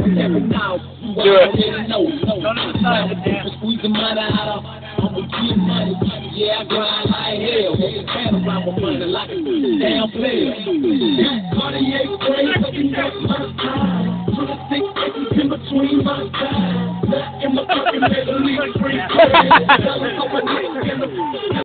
every now. Do it. Squeezing money out of, I'ma get money. Yeah, I grind like hell. And around my money like a damn player. 28 grades, looking at my time. 26 inches in between my thighs. In my fucking middle, leave free.